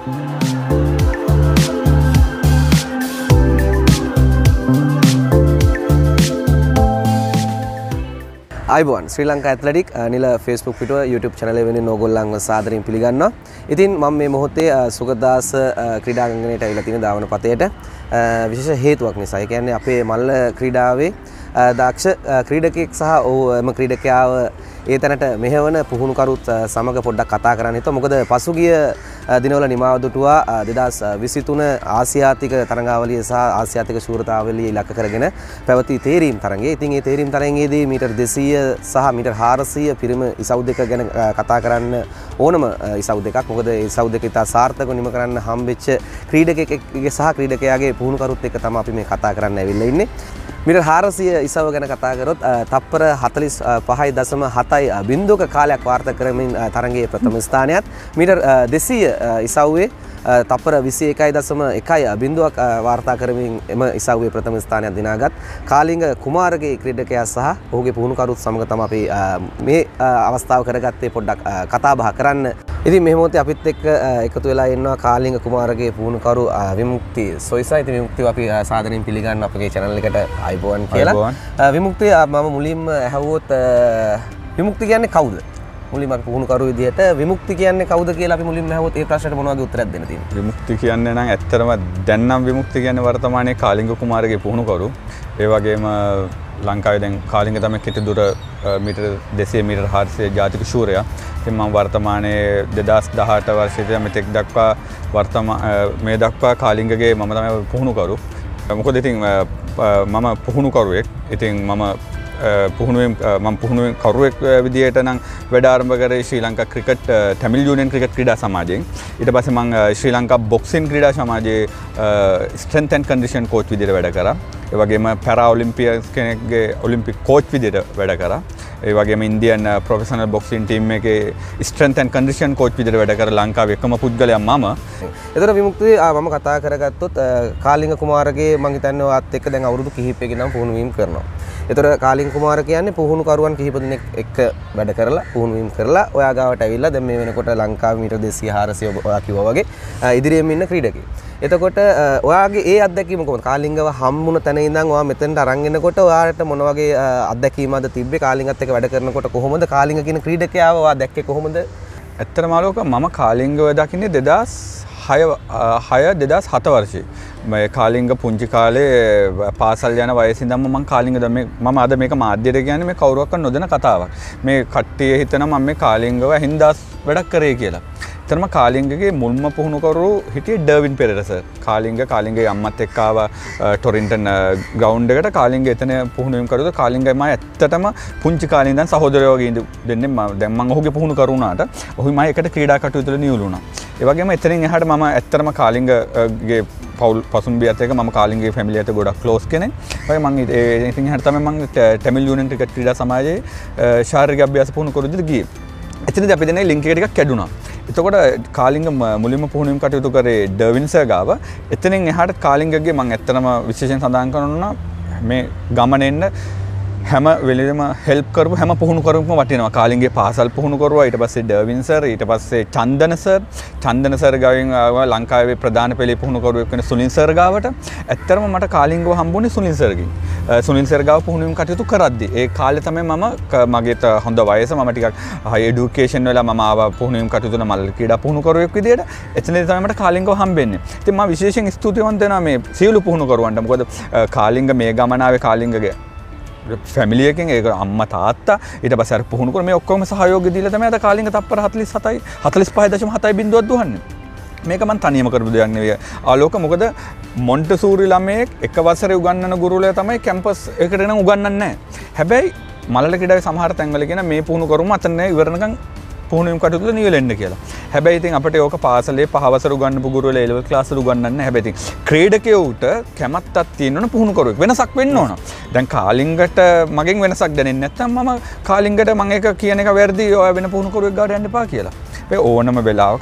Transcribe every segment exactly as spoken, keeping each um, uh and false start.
අයිබෝන් ශ්‍රී ලංකා ඇත්ලටික් නිල Facebook පිටුව YouTube channel එක වෙනින් ඕගොල්ලන්ව සාදරයෙන් පිළිගන්නවා. ඉතින් මම මේ මොහොතේ සුගතදාස ක්‍රීඩාංගණයට ඇවිල්ලා තියෙන ධාවන පතේට විශේෂ හේතුවක් නිසා. ඒ කියන්නේ අපේ මල්ල ක්‍රීඩාවේ දක්ෂ ක්‍රීඩකෙක් සහ ඔහුම ක්‍රීඩකයාව ඒ තැනට මෙහෙවන පුහුණුකරුත් සමග පොඩ්ඩක් කතා කරන්න හිතුවා. මොකද පසුගිය දිනවල නිමාව දුටුවා දෙදාස් විසිතුන ආසියාතික තරඟාවලිය සහ ආසියාතික ශූරතාවලිය ඉලක්ක කරගෙන පැවති තේරීම් තරඟය. ඉතින් මේ තේරීම් තරඟයේදී මීටර් දෙසීය සහ මීටර් හාරසීය පිරිම ඉසව් දෙක ගැන කතා කරන්න ඕනම ඉසව් දෙකක්. මොකද ඉසව් දෙක ඉතා සාර්ථකව නිම කරන්න හම්බෙච්ච ක්‍රීඩකයෙක්ගේ සහ ක්‍රීඩකයාගේ පුහුණුකරුත් එක්ක තමයි අපි මේ කතා කරන්න ඇවිල්ලා ඉන්නේ. මීටර් හාරසීය ඉසව ගැන කතා කරොත් තප්පර හතළිස් පහයි දශම හතයි බිංදුවක කාලයක් වාර්තා කරමින් තරඟයේ ප්‍රථම ස්ථානයත් මීටර් දෙසීය ඉසව්වේ තප්පර විසි එකයි දශම එකයි බිංදුවක් වාර්තා කරමින් එම ඉසව්වේ ප්‍රථම ස්ථානයක් දිනාගත් කාලිංග කුමාරගේ ක්‍රීඩකයා සහ ඔහුගේ පුහුණුකරුත් සමග තමයි අපි මේ අවස්ථාව කරගත්තේ පොඩ්ඩක් කතා බහ කරන්න. ඉතින් මේ මොහොතේ අපිත් එක්ක එකතු වෙලා ඉන්නවා කාලිංග කුමාරගේ පුහුණුකරු විමුක්ති සොයිසා. ඉතින් විමුක්තිව අපි සාදරයෙන් පිළිගන්න අපගේ channel එකට අයිබෝන් කියලා. විමුක්ති මම මුලින්ම ඇහුවොත් විමුක්ති කියන්නේ කවුද? මුලින්ම අපි පුහුණුකරු විදිහට විමුක්ති කියන්නේ කවුද කියලා අපි මුලින්ම ඇහුවොත් ඒ ප්‍රශ්නට මොනවද උත්තරයක් දෙන්න තියෙන්නේ? විමුක්ති කියන්නේ නම් ඇත්තටම දැන් නම් විමුක්ති කියන්නේ වර්තමානයේ කාලිංග කුමාරගේ පුහුණුකරු. ඒ වගේම ලංකාවේ දැන් කාලිංග තමයි කෙටි දුර මීටර දෙසීය මීටර හාරසීය ජාතික ශූරයා. ඉතින් මම වර්තමානයේ දෙදාස් දහඅට වර්ෂයේ මෙතෙක් දක්වා වර්තමාන මේ දක්වා කාලිංගගේ මම තමයි පුහුණුකරු. මොකද ඉතින් මම පුහුණුකරුවෙක්. ඉතින් මම පුහුණුවෙන් මම පුහුණුවෙන් කරුවෙක් විදියට නම් වැඩ ආරම්භ කරේ Sri Lanka cricket Tamil union cricket ක්‍රීඩා සමාජයෙන්. ඊට පස්සේ මම ශ්‍රී ලංකා බොක්සින් ක්‍රීඩා සමාජයේ ස්ට්‍රෙන්ත් ඇන්ඩ් කන්ඩිෂන් කෝච් විදියට වැඩ කරා. ඒ වගේම පැරා ඔලිම්පියන්ස් කෙනෙක්ගේ ඔලිම්පික් කෝච් විදියට වැඩ කරා. ඒ වගේම ඉන්දියන් ප්‍රොෆෙෂනල් බොක්සින් ටීම් එකේ ස්ට්‍රෙන්ත් ඇන්ඩ් කන්ඩිෂන් කෝච් විදියට වැඩ කරා ලංකාවේ එකම පුද්ගලයා මම. එතකොට විමුක්ති මම කතා කරගත්තොත් කාලිංග කුමාරගේ මම හිතන්නේ ඔයත් එක්ක දැන් අවුරුදු කිහිපයකින් නම් පුහුණු වීම කරනවා. එතකොට කාලිංග කුමාර කියන්නේ පුහුණුකරුවන් කිහිප දෙනෙක් එක්ක වැඩ කරලා පුහුණු වීම කරලා ඔයා ගාවට ඇවිල්ලා දැන් මේ වෙනකොට ලංකාවේ මීටර් දෙසීය හාරසීය ඔයා කිව්වා වගේ ඉදිරියෙන් ඉන්න ක්‍රීඩකයෙක්. එතකොට ඔයාගේ ඒ අත්දැකීම කොහොමද? කාලිංගව හම්බුන තැන ඉඳන් ඔයා මෙතෙන්ට අරන් එනකොට ඔයාට මොන වගේ අත්දැකීමක්ද තිබ්බේ? කාලිංගත් එක්ක වැඩ කරනකොට කොහොමද? කාලිංග කියන ක්‍රීඩකයාව ඔයා දැක්කේ කොහොමද? ඇත්තටම ආලෝක මම කාලිංගව දකින්නේ දෙදාස් හය දෙදාස් හත වර්ෂයේ. මේ කාලිංග පුංචි කාලේ පාසල් යන වයසේ ඉඳන්ම මම කාලිංග මේ මම අද මේක මාධ්‍යයට කියන්නේ මේ කවුරුවක්වත් නොදැන කතාවක්. මේ කට්ටිය හිතනවා මම මේ කාලිංගව හින්දාස් වැඩක් කරේ කියලා. ඇත්තටම කාලිංගගේ මුල්ම පුහුණුකරු හිටියේ ඩර්වින් පෙරේරා සර්. කාලිංග කාලිංගගේ අම්මත් එක්ක ආවා ටොරින්ටන් ග්‍රවුන්ඩ් එකට. කාලිංග එතන පුහුණු වීම කරුවා. කාලිංගයි මම ඇත්තටම පුංචි කාලේ ඉඳන් සහෝදරයෝ වගේ දෙන්නේ මම දැන් මම ඔහුගේ පුහුණුකරු වුණාට ඔහුයි මම එකට ක්‍රීඩා කටයුතු වල නියුළු වුණා. ඒ වගේම එතනින් එහාට මම ඇත්තටම කාලිංගගේ පවුල් පසුම්බියත් එක්ක මම කාලිංගගේ ෆැමිලි එකට ගොඩක් ක්ලෝස් කෙනෙක්. ඒ වගේ මම ඒ ඉතින් එහාට තමයි මම තමිල් යුනියන් ක්‍රිකට් ක්‍රීඩා සමාජයේ ශාරීරික අභ්‍යාස පුහුණුකරු විදිහට ගියේ. එතනදී අපි දෙන්නේ ලින්ක් එක ටිකක් කැඩුනා. එතකොට කාලිංග මුලින්ම පුහුණුවීම් කටයුතු කරේ ඩර්වින් සර් ගාව. එතනින් එහාට කාලිංගගේ මම ඇත්තටම විශේෂයෙන් සඳහන් කරනවා මේ ගමන එන්න හැම වෙලෙම හෙල්ප් කරපු හැම පුහුණුකරුවෙක්ම වටිනවා. කාලිංගේ පාසල් පුහුණුකරුවා, ඊට පස්සේ ඩර්වින් සර්, ඊට පස්සේ චන්දන සර්. චන්දන සර් ගාවෙන් ලංකාවේ ප්‍රධාන පෙළේ පුහුණුකරුවෙක් වෙන සුනිල් සර් ගාවට. ඇත්තටම මට කාලිංගව හම්බුනේ සුනිල් සර්ගෙන්. සුනිල් සර් ගාව පුහුණුවීම් කටයුතු කරද්දි ඒ කාලේ තමයි මම මගේට හොඳ වයස මම ටිකක් හයි එඩියුකේෂන් වල මම ආවා පුහුණුවීම් කටයුතු වල මල් ක්‍රීඩා පුහුණුකරුවෙක් විදියට. එතනදී තමයි මට කාලිංගව හම්බෙන්නේ. ඉතින් මම විශේෂයෙන් ස්තුතිවන්ත වෙනවා මේ සියලු පුහුණුකරුවන්ට. මොකද කාලිංග මේ ගමනාවේ කාලිංගගේ ෆැමිලි එකෙන් ඒක අම්මා තාත්තා ඊට පස්සේ අර පුහුණුකරු මේ ඔක්කොම සහයෝගය දීලා තමයි අද කාලිංග තප්පර හතළිස් හතයි හතළිස් පහයි දශම හතයි බිංදුවක් දුවන්නේ. මේක මම තනියම කරපු දෙයක් නෙවෙයි ආලෝක. මොකද මොන්ටසූරි ළමයෙක් එක වසරේ උගන්වන ගුරුවරයා තමයි කැම්පස් එකට එන උගන්වන්නේ නැහැ. හැබැයි මලල ක්‍රීඩාවේ සමහර තැන්වල කියන මේ පුහුණුකරුම අතන ඉවරනකම් පුහුණුවීම් කටයුතු නියැලෙන්න කියලා. හැබැයි ඉතින් අපිට ඕක පාසලේ පහවසර උගන්වපු ගුරුවරයා ඒ ලෙවල් ක්ලාස් වල උගන්වන්නේ නැහැ. හැබැයි ඉතින් ක්‍රීඩකයෙකුට කැමැත්තක් තියෙනවනේ පුහුණුකරුවෙක් වෙනසක් වෙන්න ඕන. දැන් කාලිංගට මගෙන් වෙනසක් දැනෙන්නේ නැත්නම් මම කාලිංගට මම ඒක කියන එක වැරදි ඔය වෙන පුහුණුකරුවෙක් ගාවට යන්න එපා කියලා. ඒ ඕනම වෙලාවක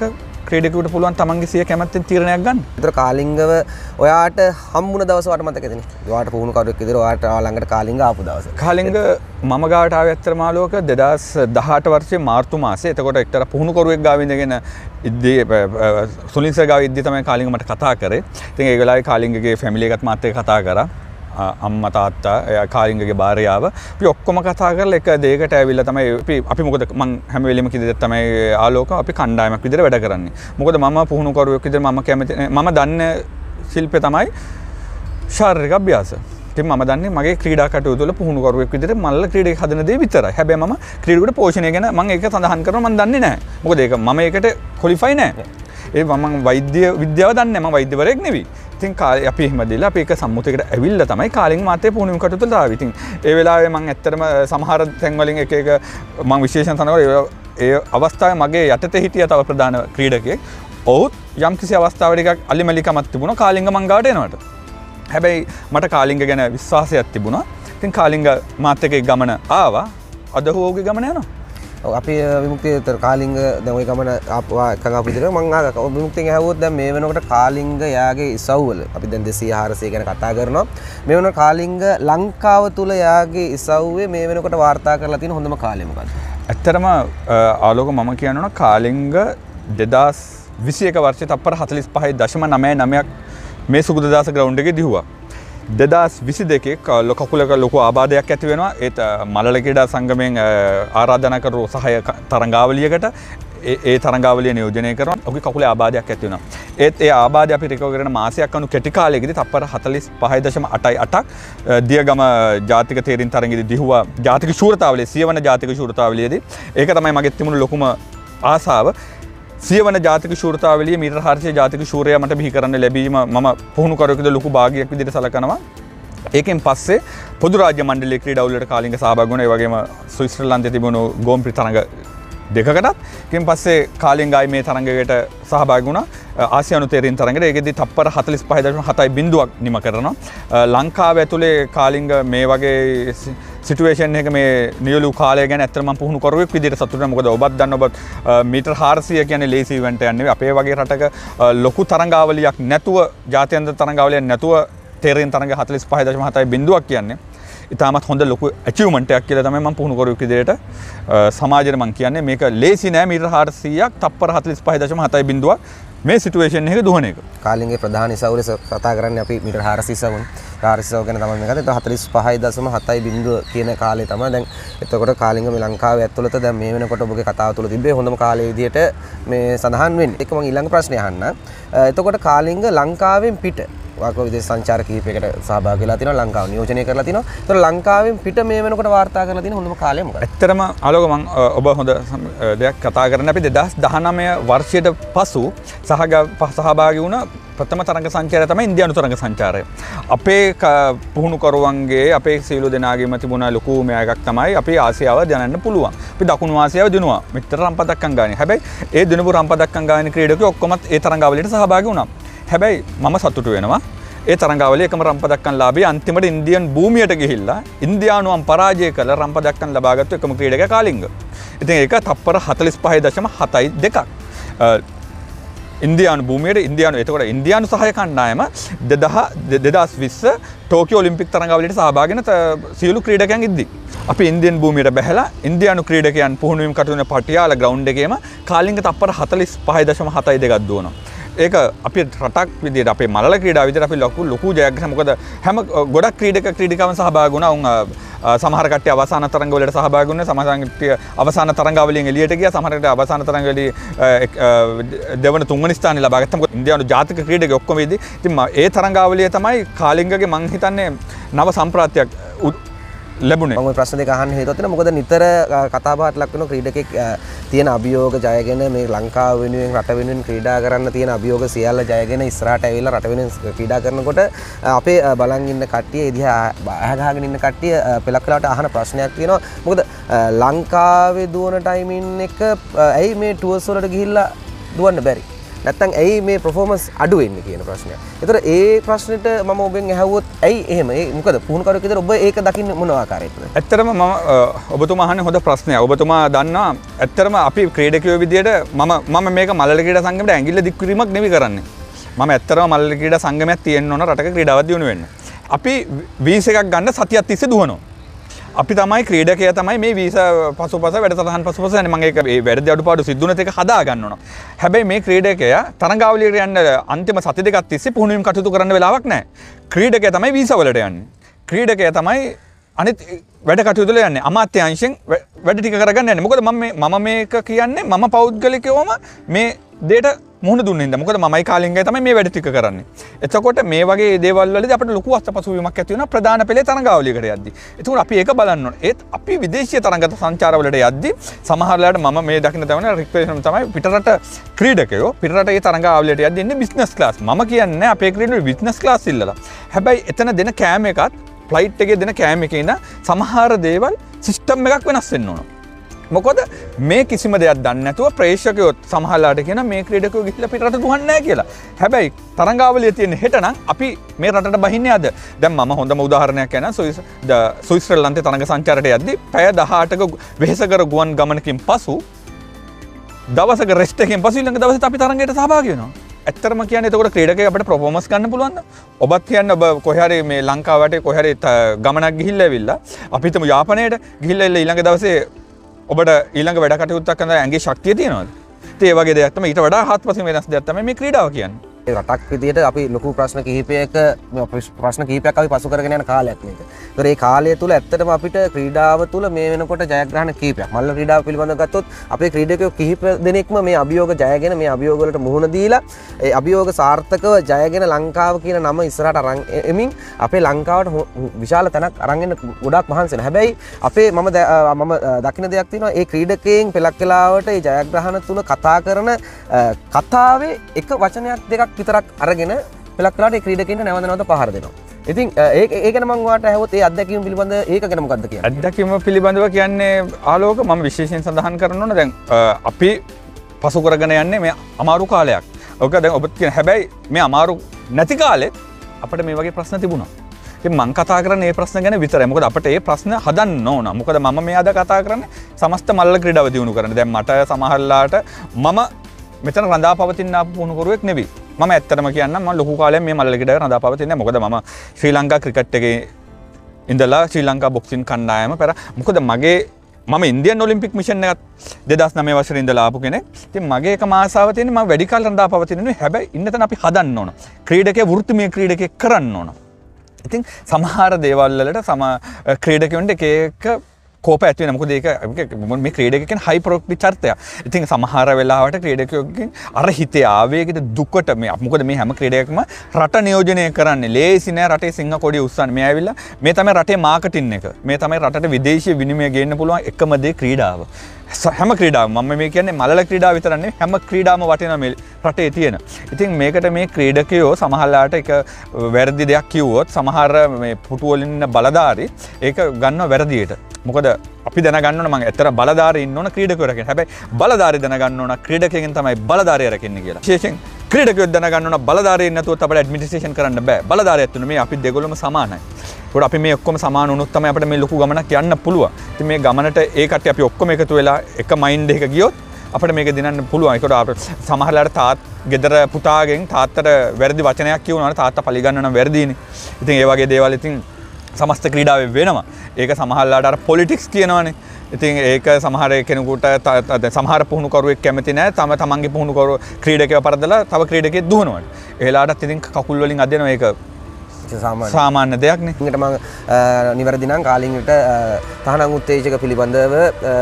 ක්‍රීඩකයෙකුට පුළුවන් තමන්ගේ සිය කැමැත්තෙන් තීරණයක් ගන්න. ඒතර කාලිංගව ඔයාට හම්බුන දවස වට මතකද? ඔයාට පුහුණු කරුවෙක් විදිහට ඔයාට ළඟට කාලිංග ආපු දවස. කාලිංග මම ගාවට ආවේ ඇත්තටම ආලෝක දෙදාස් දහඅට වර්ෂයේ මාර්තු මාසේ. එතකොට එක්තරා පුහුණු කරුවෙක් ගාව ඉඳගෙන ඉද්දී සුනිල් සර් ගාව ඉද්දී තමයි කාලිංග මට කතා කරේ. ඉතින් ඒ වෙලාවේ කාලිංගගේ ෆැමිලි එකත් මාත් එක්ක කතා කරා. අම්මා තාත්තා කාලිංගගේ භාර්යාව අපි ඔක්කොම කතා කරලා එක දෙයකට ඇවිල්ලා තමයි අපි අපි මොකද මම හැම වෙලෙම කිව්දෙත් තමයි ආලෝක අපි කණ්ඩායමක් විදිහට වැඩ කරන්නේ. මොකද මම පුහුණු කරුවෙක් විදිහට මම කැමති මම දන්න ශිල්පේ තමයි ශාරීරික අභ්‍යාස. ඉතින් මම දන්නේ මගේ ක්‍රීඩා කටයුතු වල පුහුණු කරුවෙක් විදිහට මල්ල ක්‍රීඩක හදන දේ විතරයි. හැබැයි මම ක්‍රීඩකට පෝෂණය ගැන මම ඒක සඳහන් කරනවා මම දන්නේ නැහැ. මොකද ඒක මම ඒකට ක්වොලිෆයි නැහැ. ඒ මම වෛද්‍ය විද්‍යාව දන්නේ නැහැ. මම වෛද්‍යවරයෙක් නෙවෙයි. ඉතින් අපි එහෙම දීලා අපි එක සම්මුතියකට ඇවිල්ලා තමයි කාලිංග මාතේ පුහුණුවීම් කටයුතු වලට ආවේ. ඉතින් ඒ වෙලාවේ මම ඇත්තටම සමහර තැන් වලින් එක එක මම විශේෂයෙන් තනවල ඒ අවස්ථාවේ මගේ යටතේ හිටිය තව ප්‍රධාන ක්‍රීඩකයෙක්. ඔහුත් යම් කිසි අවස්ථාවක එකක් අලිමලිකමක් තිබුණා කාලිංග මං ගාවට එනවට. හැබැයි මට කාලිංග ගැන විශ්වාසයක් තිබුණා. ඉතින් කාලිංග මාත් එක්ක ගමන ආවා. අද ඔහුගේ ගමන යනවා. අපි විමුක්තිය කාලිංග දැන් ওই ගමන ආපුවා එකඟ අපු විදිහට මම ආ විමුක්තියෙන් ඇහුවොත් දැන් මේ වෙනකොට කාලිංග යාගේ ඉසව්වල අපි දැන් දෙසිය හාරසිය ගැන කතා කරනවා මේ වෙනකොට කාලිංග ලංකාව තුල යාගේ ඉසව්වේ මේ වෙනකොට වාර්තා කරලා තියෙන හොඳම කාලය මොකක්ද? ඇත්තටම ආලෝක මම කියනවා කාලිංග දෙදාස් විසිඑක වර්ෂයේ තප්පර හතළිස් පහයි දශම නවය නවයක් මේ සුගතදාස ග්‍රවුන්ඩ් එකේ දිහුවා. දෙදාස් විසි දෙකේ කකුලක ලොකු ආබාධයක් ඇති වෙනවා. ඒත් මලල ක්‍රීඩා සංගමයෙන් ආරාධනා කරපු සහාය තරඟාවලියකට ඒ තරඟාවලිය නියෝජනය කරනවා. ඔහුගේ කකුලේ ආබාධයක් ඇති වෙනවා. ඒත් ඒ ආබාධය අපි රිකවර් කරන මාසයක් අනු කෙටි කාලයකදී තප්පර හතළිස් පහයි දශම අටයි අටක් දියගම ජාතික තේරින් තරඟෙදී දිහුවා ජාතික ශූරතාවලිය සියවන ජාතික ශූරතාවලියේදී. ඒක තමයි මගේ තිබුණු ලොකුම ආසාව. සියවන ජාතික ශූරතාවලිය මීටර් හාරසිය ජාතික ශූරයා මට බිහි කරන්න ලැබීම මම පුහුණු කරුවෙකුද ලොකු භාගයක් විදිහට සලකනවා. ඒකෙන් පස්සේ පොදු රාජ්‍ය මණ්ඩලයේ ක්‍රීඩා වලට කාලිංග සහභාගී වුණා. ඒ වගේම ස්විට්සර්ලන්තයේ තිබුණු ගෝම්ප්‍රි තරඟ දෙකකටත්. ඒකෙන් පස්සේ කාලිංගයි මේ තරඟයකට සහභාගී වුණා. ආසියානු තේරීම් තරඟයට. ඒකෙදි තප්පර හතළිස් පහයි දශම හතයි බිංදුවක් නිම කරනවා. ලංකාව ඇතුලේ කාලිංග මේ වගේ සිටුවේෂන් එක මේ නියලු කාලය ගැන ඇත්තටම මම පුහුණු කරුවෙක් විදිහට සතුටු වෙනවා. මොකද ඔබත් දන්න ඔබ මීටර් හාරසිය කියන්නේ ලේසි ඉවෙන්ට් එකක් නෙවෙයි. අපේ වගේ රටක ලොකු තරඟාවලියක් නැතුව ජාත්‍යන්තර තරඟාවලියක් නැතුව තේරීම් තරඟ හතළිස් පහයි දශම හතයි බිංදුවක් කියන්නේ ඉතාමත් හොඳ ලොකු ඇචීව්මන්ට් එකක් කියලා තමයි මම පුහුණු කරුවෙක් විදිහට සමාජයට මම කියන්නේ. මේක ලේසි නෑ මීටර් හාරසියක් තප්පර හතළිස් පහයි දශම හතයි බිංදුවක් මේ සිටුවේෂන් එක දුවන එක. කාලිංගේ ප්‍රධාන ඉසව්වල කතා කරන්නේ අපි මීටර් හාරසිය ඉසවුන්. හාරසිය ගැන තමයි මේ කතා. හතළිස් පහයි දශම හතයි බිංදුව කියන කාලේ තමයි දැන් එතකොට කාලිංග මේ ලංකාවේ ඇතුළත දැන් මේ වෙනකොට ඔබගේ කතාව තුළ තිබ්බේ හොඳම කාලය විදිහට මේ සඳහන් වෙන්නේ. ඒක මම ඊළඟ ප්‍රශ්නේ අහන්න. එතකොට කාලිංග ලංකාවෙන් පිට වාකෝ විදේශ සංචාර කිහිපයකට සහභාගී වෙලා තිනවා ලංකාව නියෝජනය කරලා තිනවා. ඒතර ලංකාවෙන් පිට මේ වෙනකොට වාර්තා කරලා තියෙන හොඳම කාලය මොකක්ද? ඇත්තටම ආලෝක මම ඔබ හොඳ දෙයක් කතා කරන්න අපි දෙදාස් දහනවය වර්ෂයට පසු සහභාගී වුණ ප්‍රථම තරඟ සංචාරය තමයි ඉන්දියානු තරඟ සංචාරය. අපේ පුහුණුකරුවන්ගේ අපේ සියලු දෙනාගේම තිබුණ ලොකුම එකක් තමයි අපි ආසියාව දැනන්න පුළුවන්. අපි දකුණු ආසියාව දිනුවා. මෙච්චර රම්පදක්කම් ගානේ. හැබැයි ඒ දිනපු රම්පදක්කම් ගානේ ක්‍රීඩකයෝ ඔක්කොමත් ඒ තරඟාවලියට සහභාගී වුණා. හැබැයි මම සතුටු වෙනවා. ඒ තරඟාවලිය එකම රම්පදක්කම් ලාභී අන්තිමට ඉන්දියන් භූමියට ගිහිල්ලා ඉන්දියානුවන් පරාජය කළ රම්පදක්කම් ලබාගත්තු එකම ක්‍රීඩකයා කාලිංග. ඉතින් ඒක තප්පර හතළිස් පහයි දශම හතයි දෙකක්. ඉන්දියානු භූමියට ඉන්දියානු එතකොට ඉන්දියානු සහාය කණ්ඩායම දෙදාස් විස්ස ටෝකියෝ ඔලිම්පික් තරඟාවලියට සහභාගී වෙන සියලු ක්‍රීඩකයන් ඉද්දි අපි ඉන්දියන් භූමියට බැහැලා ඉන්දියානු ක්‍රීඩකයන් පුහුණුවීම් කටයුතු පටියාල ග්‍රවුන්ඩ් එකේම කාලිංග තප්පර හතළිස් පහයි දශම හතයි දෙකක් දුවනවා. ඒක අපි රටක් විදිහට අපේ මලල ක්‍රීඩාව විදිහට අපි ලොකු ලොකු ජයග්‍රහණ මොකද හැම ගොඩක් ක්‍රීඩක ක්‍රීඩිකාවන් සහභාගී වුණා. උන් සමහර කට්ටිය අවසාන තරඟවලට සහභාගී වුණා. සමහර කට්ටිය අවසාන තරඟාවලියෙන් එළියට ගියා. සමහර කට්ටිය අවසාන තරඟවලදී දෙවන තුන්වෙනි ස්ථානය ලබා ගත්තා. මොකද ඉන්දියානු ජාතික ක්‍රීඩකයෝ ඔක්කොම ඉදී. ඉතින් ඒ තරඟාවලිය තමයි කාලිංගගේ මං හිතන්නේ නව සම්ප්‍රාප්තියක් ලැබුණේ. මම ප්‍රශ්න දෙක අහන්න හේතුව තියෙනවා. මොකද නිතර කතා බහට ලක් වෙන ක්‍රීඩකෙක් තියෙන අභියෝග ජයගෙන මේ ලංකාව වෙනුවෙන් රට වෙනුවෙන් ක්‍රීඩා කරන්න තියෙන අභියෝග සියල්ල ජයගෙන ඉස්සරහට ඇවිල්ලා රට වෙනුවෙන් ක්‍රීඩා කරනකොට අපේ බලන් ඉන්න කට්ටිය එදිහා අහගහගෙන ඉන්න කට්ටිය පෙලක් වෙලාවට අහන ප්‍රශ්නයක් තියෙනවා. මොකද ලංකාවේ දුවන ටයිමින් එක ඇයි මේ ටුවර්ස් වලට ගිහිල්ලා දුවන්න බැරි? නැත්නම් ඇයි මේ performance අඩු වෙන්නේ කියන ප්‍රශ්නය. ඒතර ඒ ප්‍රශ්නෙට මම ඔබෙන් ඇහුවොත් ඇයි එහෙම? ඒ මොකද පුහුණුකරුවෙක් විදිහට ඔබ ඒක දකින්නේ මොන ආකාරයකටද? ඇත්තටම මම ඔබතුමා අහන්නේ හොඳ ප්‍රශ්නයක්. ඔබතුමා දන්නවා ඇත්තටම අපි ක්‍රීඩකයෝ විදිහට මම මම මේක මල්ල ක්‍රීඩා සංගමයට ඇඟිල්ල දික් කිරීමක් නෙවෙයි කරන්නේ. මම ඇත්තටම මල්ල ක්‍රීඩා සංගමයක් තියෙන්න ඕන රටක ක්‍රීඩාවක් දියුණු වෙන්න. අපි වීසා එකක් ගන්න සතියක් තිස්සේ දුවනවා. අපි තමයි ක්‍රීඩකයා තමයි මේ වීසා පසුපස වැඩසටහන් පසුපස යන්නේ. මම ඒක ඒ වැඩි අඩුපාඩු සිද්ධ වුණත් ඒක හදා ගන්න ඕන. හැබැයි මේ ක්‍රීඩකයා තරඟාවලියට යන්න අන්තිම සති දෙකක් තිස්සේ පුහුණුවීම් කටයුතු කරන්න වෙලාවක් නැහැ. ක්‍රීඩකයා තමයි වීසා වලට යන්නේ. ක්‍රීඩකයා තමයි අනිත් වැඩ කටයුතු වල යන්නේ. අමාත්‍යාංශයෙන් වැඩ ටික කරගන්න යන්නේ. මොකද මම මේ මම මේක කියන්නේ මම පෞද්ගලිකවම මේ දෙයට මුහුණ දුන්නේ නැහැ. මොකද මමයි කාලිංගයි තමයි මේ වැඩ ටික කරන්නේ. එතකොට මේ වගේ දේවල් වලදී අපිට ලොකු අත්පසුවීමක් ඇති වෙනවා ප්‍රධාන පෙළේ තරඟාවලියකට යද්දී. ඒකෝර අපි ඒක බලන්න ඕනේ. ඒත් අපි විදේශීය තරඟ සංචාර වලට යද්දී සමහරලාට මම මේ දකින්න තවන රික්වෙස්ට් තමයි පිටරට ක්‍රීඩකයෝ පිටරට ඒ තරඟාවලියට යද්දී ඉන්නේ බිස්නස් ක්ලාස්. මම කියන්නේ අපේ ක්‍රීඩකයෝ බිස්නස් ක්ලාස් ඉල්ලලා. හැබැයි එතන දෙන කෑම එකත් ෆ්ලයිට් එකේ දෙන කෑම එකේ ඉන්න සමහර දේවල් සිස්ටම් එකක් වෙනස් වෙන්න ඕන. මොකද මේ කිසිම දෙයක් දන්නේ නැතුව ප්‍රේක්ෂකයෝ සමහරලාට කියන මේ ක්‍රීඩකයෝ ගිහිල්ලා පිටරට දුවන්නේ නැහැ කියලා. හැබැයි තරඟාවලිය තියෙන හෙට නම් අපි මේ රටට බහින්නේ අද. දැන් මම හොඳම උදාහරණයක් කියනවා සොයිස් ස්විට්සර්ලන්තේ තරඟ සංචාරයට යද්දී පැය දහඅටක වෙහෙසකර ගුවන් ගමනකින් පසු දවසක රෙස්ට් එකකින් පසු ඊළඟ දවසේ අපි තරඟයට සහභාගී වෙනවා. ඇත්තටම කියන්නේ එතකොට ක්‍රීඩකයෙක් අපිට පර්ෆෝමන්ස් ගන්න පුළුවන්ද? ඔබත් කියන්නේ ඔබ කොහේ හරි මේ ලංකාව වටේ කොහේ හරි ගමනක් ගිහිල්ලා ඇවිල්ලා අපි හිතමු යාපනයට ගිහිල්ලා ඊළඟ දවසේ ඔබට ඊළඟ වැඩ කටයුත්තක් කරන ඇඟේ ශක්තිය තියෙනවද? ඒ වගේ දෙයක් තමයි ඊට වඩා හත්පසින් වෙනස් දෙයක් තමයි මේ ක්‍රීඩාව කියන්නේ. රටක් විදියට අපි ලොකු ප්‍රශ්න කිහිපයක ප්‍රශ්න කිහිපයක් අපි පසු කරගෙන යන කාලයක් මේක. ඒතර ඒ කාලය තුල ඇත්තටම අපිට ක්‍රීඩාව තුල මේ වෙනකොට ජයග්‍රහණ කිහිපයක්. මල්ල ක්‍රීඩාව පිළිබඳව ගත්තොත් අපේ ක්‍රීඩකයෝ කිහිප දෙනෙක්ම මේ අභියෝග ජයගෙන මේ අභියෝග වලට මුහුණ දීලා ඒ අභියෝග සාර්ථකව ජයගෙන ලංකාව කියන නම ඉස්සරහට අරන් එමින් අපේ ලංකාවට විශාල තැනක් අරන් එන්න ගොඩාක් මහන්සි වෙනවා. හැබැයි අපේ මම මම දකින්න දෙයක් තියෙනවා. ඒ ක්‍රීඩකයන් පෙලක් වෙලාවට ඒ ජයග්‍රහණ තුල කතා කරන කතාවේ එක වචනයක් දෙකක් විතරක් අරගෙන පෙලක් වෙලාවට ඒ ක්‍රීඩකයන්ට නැවත නැවත පහර දෙනවා. ඉතින් ඒක ඒක ගැන මම ඔයාලට අහුවොත් ඒ අත්දැකීම පිළිබඳ ඒක ගැන මොකක්ද කියන්නේ? අත්දැකීම පිළිබඳව කියන්නේ ආලෝක මම විශේෂයෙන් සඳහන් කරන්න ඕන දැන් අපි පසු කරගෙන යන්නේ මේ අමාරු කාලයක්. ඔක දැන් ඔබත් කියන හැබැයි මේ අමාරු නැති කාලෙත් අපිට මේ වගේ ප්‍රශ්න තිබුණා. ඉතින් මම කතා කරන්නේ මේ ප්‍රශ්න ගැන විතරයි. මොකද අපිට මේ ප්‍රශ්න හදන්න ඕන. මොකද මම මේ අද කතා කරන්නේ සමස්ත මල්ල ක්‍රීඩාව දියුණු කරන්න. දැන් මට සමහරලාට මම මෙතන රඳා පවතින ආපු පුහුණුකරුවෙක් නෙවෙයි. මම ඇත්තටම කියන්නම් මම ලොකු කාලයක් මේ මල්ල ක්‍රීඩාවේ රඳා පවතින්නේ නැහැ. මොකද මම ශ්‍රී ලංකා ක්‍රිකට් එකේ ඉඳලා ශ්‍රී ලංකා බොක්සින් කණ්ඩායම පෙර මොකද මගේ මම ඉන්දියන් ඔලිම්පික් මිෂන් එකත් දෙදහස් නවය වසරේ ඉඳලා ආපු කෙනෙක්. ඉතින් මගේ එකම ආසාව තියෙන්නේ මම වැඩි කාල රඳා පවතින නෙවෙයි. හැබැයි ඉන්න තැන අපි හදන්න ඕන. ක්‍රීඩකයේ වෘත්තිමය ක්‍රීඩකයෙක් කරන්න ඕන. ඉතින් සමහර දේවල් වලට සම ක්‍රීඩකයන්ට එක එක කෝප ඇති වෙනවා. මොකද ඒක මේ ක්‍රීඩකයන් හයි ප්‍රොෆයිල් චරිතයක්. ඉතින් සමහර වෙලාවට ක්‍රීඩකයන්ගෙන් අර හිතේ ආවේගයට දුකට මේ මොකද මේ හැම ක්‍රීඩකයෙක්ම රට නියෝජනය කරන්නේ. ලේසි නෑ රටේ සිංහ කොඩිය උස්සන්නේ. මේ ඇවිල්ලා මේ තමයි රටේ මාකටිං එක. මේ තමයි රටට විදේශීය විනිමය ගේන්න පුළුවන් එකම දේ ක්‍රීඩාව. හැම ක්‍රීඩාවම මම මේ කියන්නේ මලල ක්‍රීඩාව විතර නෙවෙයි හැම ක්‍රීඩාවම වටිනවා මේ රටේ තියෙන. ඉතින් මේකට මේ ක්‍රීඩකයෝ සමහරලාට එක වැරදි දෙයක් කිව්වොත් සමහර මේ පුටු වලින් ඉන්න බලධාරී ඒක ගන්නව වැරදියට. මොකද අපි දැනගන්න ඕන මම ඇත්තට බලධාරී ඉන්න ඕන ක්‍රීඩකයෝ රකින්න. හැබැයි බලධාරී දැනගන්න ඕන ක්‍රීඩකයෙන් තමයි බලධාරිය රකින්නේ කියලා. විශේෂයෙන් ක්‍රීඩකයෝ දැනගන්න ඕන බලධාරී නැතුවත් අපිට ඇඩ්මිනිස්ට්‍රේෂන් කරන්න බෑ. බලධාරියත් උනේ මේ අපි දෙගොල්ලම සමානයි. ඒකට අපි මේ ඔක්කොම සමාන වුණොත් තමයි අපිට මේ ලොකු ගමනක් යන්න පුළුවන්. ඉතින් මේ ගමනට ඒ කට්ටිය අපි ඔක්කොම එකතු වෙලා එක මයින්ඩ් එකක ගියොත් අපිට මේක දිනන්න පුළුවන්. ඒකට අපිට සමහරලාට තාත් ගෙදර පුතාගෙන් තාත්තට වැරදි වචනයක් කියවනවා තාත්තා පරිගන්නන වැරදීනේ. ඉතින් ඒ වගේ දේවල් ඉතින් සමස්ත ක්‍රීඩාවේ වෙනවා. ඒක සමහරලාට අර පොලිටික්ස් කියනවනේ. ඉතින් ඒක සමහර කෙනෙකුට සමහර පුහුණුකරුවෙක් කැමති නැහැ. තම තමන්ගේ පුහුණුකරුව ක්‍රීඩකයව පරදලා තව ක්‍රීඩකයෙක් දුවනවා. ඒලාටත් ඉතින් කකුල් වලින් අදිනවා ඒක සාමාන්‍ය දෙයක් නේ. ඊට මම නිවැරදි නම් කාලින්ගට තහනම් උත්තේජක පිළිබඳව